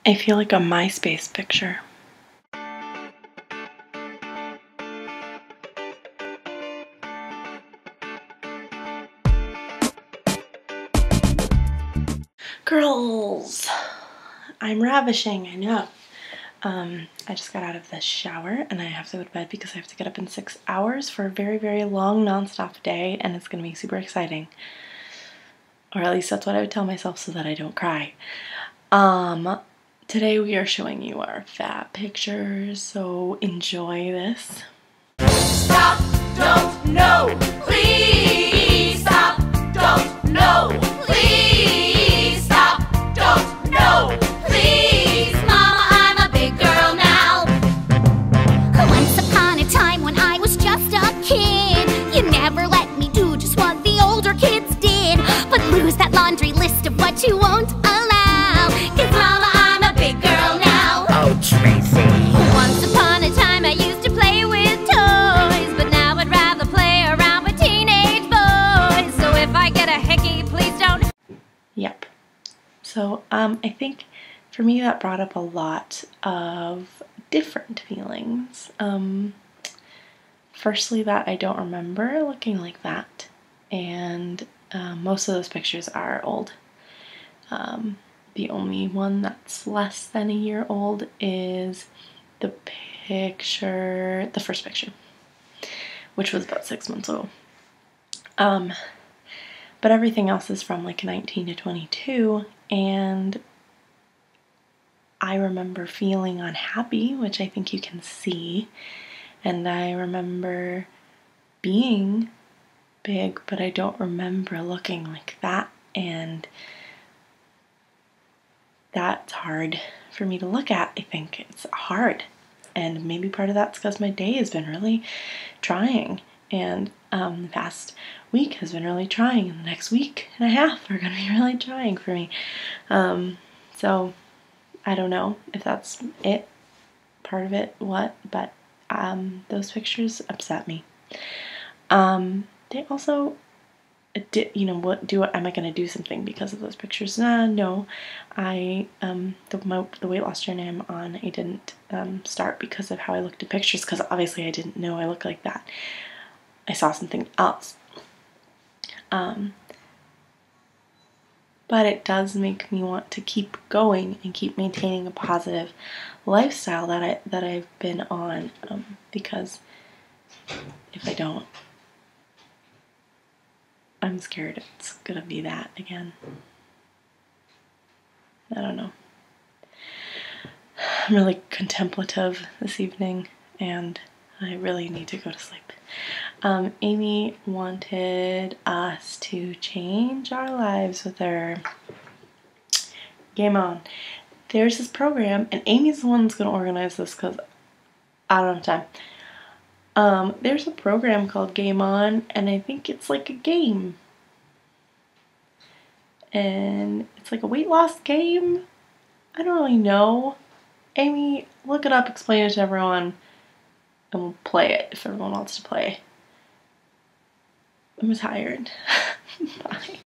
I feel like a MySpace picture. Girls, I'm ravishing, I know. I just got out of the shower and I have to go to bed because I have to get up in 6 hours for a very, very long non-stop day, and it's gonna be super exciting. Or at least that's what I would tell myself so that I don't cry. Today we are showing you our fat pictures, so enjoy this. Stop, don't, no, please stop, don't, no, please stop, don't, no, please. Mama, I'm a big girl now. Once upon a time when I was just a kid, you never let me do just what the older kids did, but lose that laundry list of what you won't allow. 'Cause Mama, I'm a big girl now. Oh, Tracy. Once upon a time I used to play with toys, but now I'd rather play around with teenage boys. So if I get a hickey, please don't. Yep. So I think for me that brought up a lot of different feelings. Firstly, that I don't remember looking like that, and most of those pictures are old. The only one that's less than a year old is the first picture, which was about 6 months old. But everything else is from like 19 to 22, and I remember feeling unhappy, which I think you can see, and I remember being big, but I don't remember looking like that, and that's hard for me to look at. I think it's hard, and maybe part of that's because my day has been really trying, and the past week has been really trying, and the next week and a half are going to be really trying for me. So I don't know if that's it, part of it, but those pictures upset me. They also am I going to do something because of those pictures? No. The weight loss journey I'm on, I didn't start because of how I looked at pictures, because obviously I didn't know I looked like that. I saw something else. But it does make me want to keep going and keep maintaining a positive lifestyle that I've been on, because if I don't, I'm scared it's gonna be that again. I don't know. I'm really contemplative this evening, and I really need to go to sleep. Amy wanted us to change our lives with her. Game On. There's this program, and Amy's the one that's going to organize this because I don't have time. There's a program called Game On, and I think it's like a game. And it's like a weight loss game. I don't really know. Amy, look it up, explain it to everyone, and we'll play it if everyone wants to play. I'm tired. Bye.